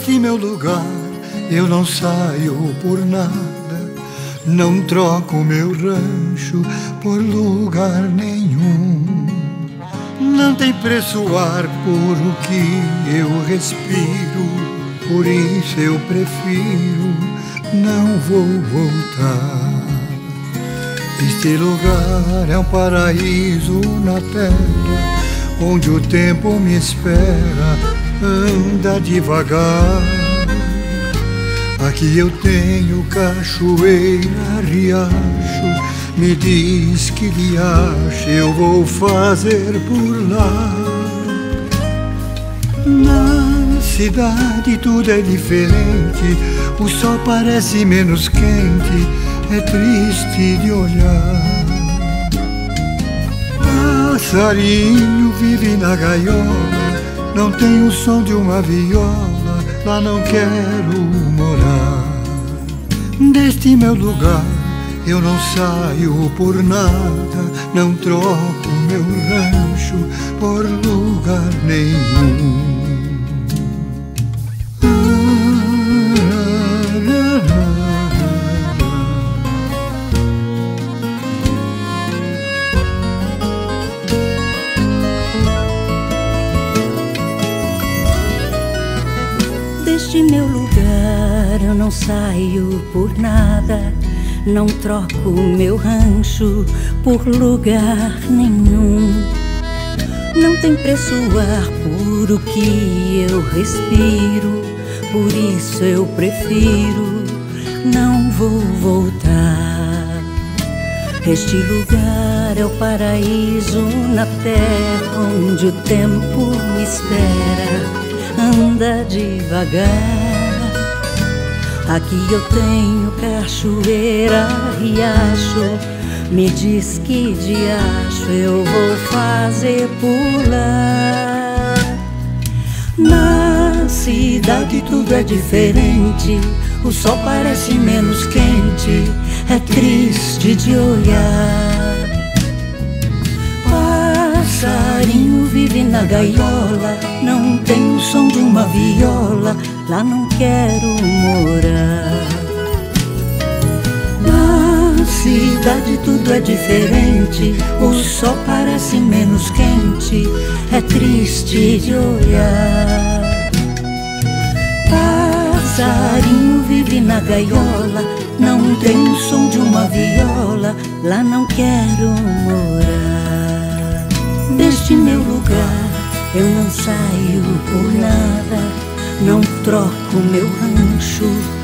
Deste meu lugar eu não saio por nada, não troco meu rancho por lugar nenhum. Não tem preço o ar puro que eu respiro, por isso eu prefiro não vou voltar. Este lugar é um paraíso na terra, onde o tempo me espera, anda devagar. Aqui eu tenho cachoeira, riacho, me diz que riacho eu vou fazer por lá. Na cidade tudo é diferente, o sol parece menos quente, é triste de olhar. Passarinho vive na gaiola, não tem o som de uma viola, lá não quero morar. Deste meu lugar eu não saio por nada, não troco meu rancho por lugar nenhum. Deste meu lugar eu não saio por nada, não troco meu rancho por lugar nenhum. Não tem preço o ar puro que eu respiro, por isso eu prefiro não vou voltar. Este lugar é o paraíso na terra, onde o tempo me espera, anda devagar. Aqui eu tenho cachoeira, riacho, me diz que diacho eu vou fazer por lá. Na cidade tudo é diferente, o sol parece menos quente, é triste de olhar. Passarinho vive na gaiola, não tem o som de uma viola, lá não quero morar. Na cidade tudo é diferente, o sol parece menos quente, é triste de olhar. Passarinho vive na gaiola, não tem o som de uma viola, lá não quero morar. Deste meu lugar eu não saio por nada, não troco meu rancho